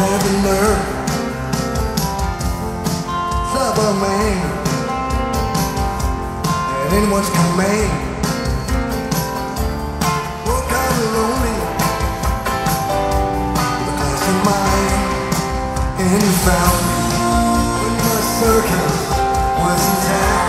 have the nerve. Love a man at anyone's command. Woke out lonely with a glass in my hand, and you found me when my circus was in town.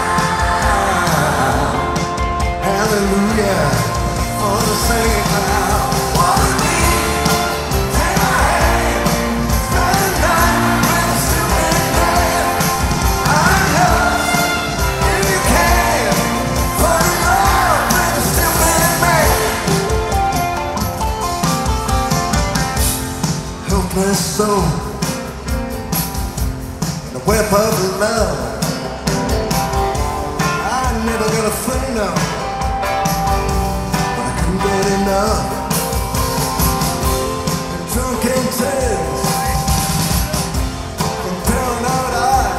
Hallelujah for the singing clown. What would be? Take my hand, spend the night with a stupid man. I'm yours if you can. Fall in love with a stupid man. Helpless soul in the web of love. I never got a thing now. Get enough. Drunk and tears from paranoid eyes.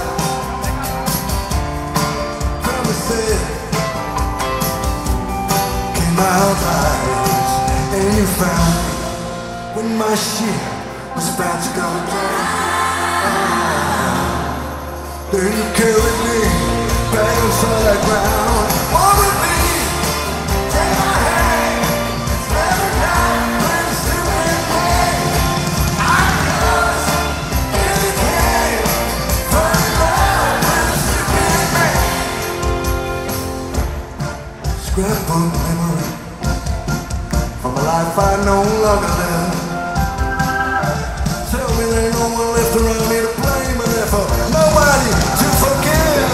Promises came out eyes, and you found me when my shit was about to go down. Then you carried me back on solid ground. What would be? Take my hand. Scrapbook memory from a life I no longer live. Tell me there ain't no one left around me to blame, and therefore nobody to forgive.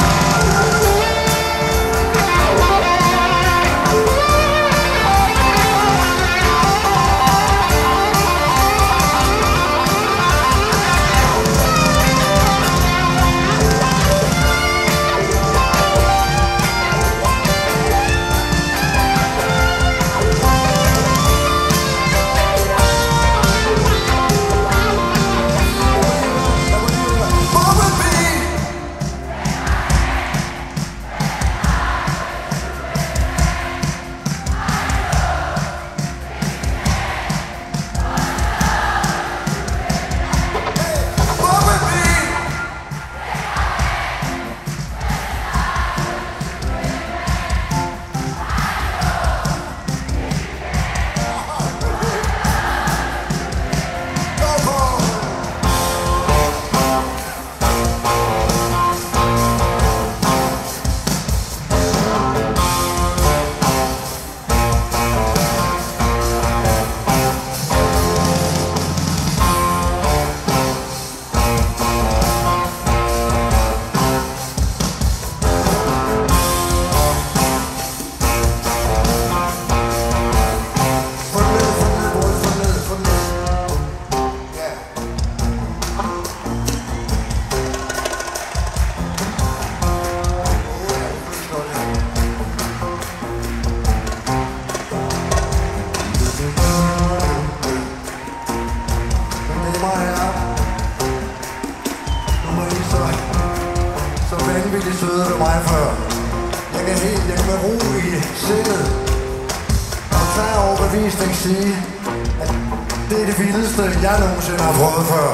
Vanvittigt søde ved mig før. Jeg kan med ro i sindet og klar overbevisning sige, at det er det vildeste, jeg nogensinde har prøvet før.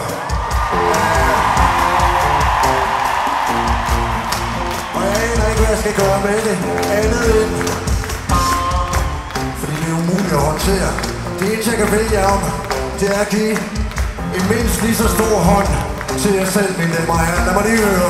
Og jeg aner ikke, hvad jeg skal gøre med det andet end, fordi det er umuligt at håndtere. Det eneste, jeg kan vælge om, det er at give en mindst lige så stor hånd til jer selv, mine damer og herrer. Lad mig lige høre.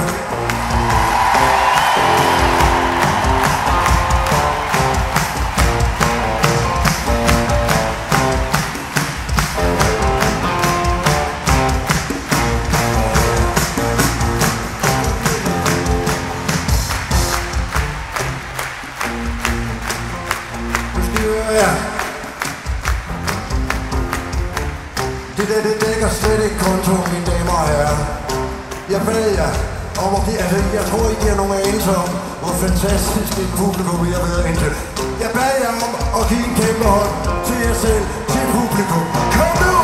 Det dækker slet ikke konto, mine damer og herrer. Jeg beder jer om at give, altså jeg tror ikke, I har nogen anelse om, hvor fantastisk et publikum I har været indtil. Jeg beder jer om at give en kæmpe hånd til jer selv, til publikum. Kom nu!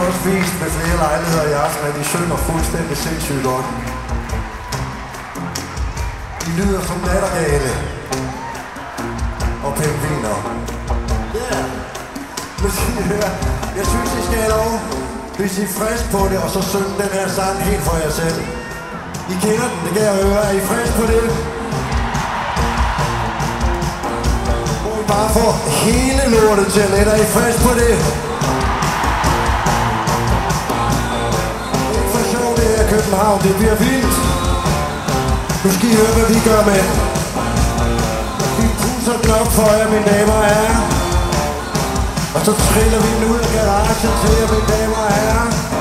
også vist med flere lejligheder i aften, at de synger fuldstændig sindssygt godt. De lyder som nattergale og pingviner. Yeah! Nu skal I høre. Jeg synes, I skal have lov, hvis I er frisk på det, og så synge den her sang helt for jer selv. I kender den, det kan jeg høre. Er I frisk på det? Hvor I bare får hele lortet til at lette. Er I frisk på det? Ikke for sjov, det her København. Det bliver vildt. Nu skal I høre, hvad vi gør med. Vi pusser den op for jer, mine damer og herrer. Og så triller vi den ud af garagen til jer, mine damer og herrer.